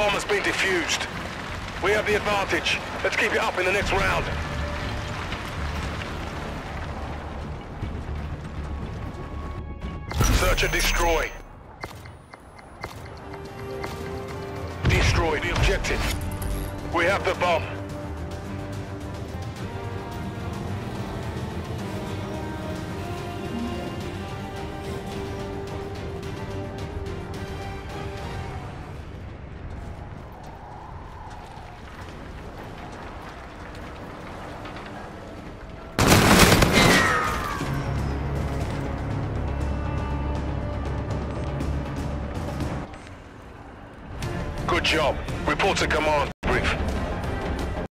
bomb has been defused. We have the advantage. Let's keep it up in the next round. Search and destroy. Destroy the objective. We have the bomb. Good job. Report to command.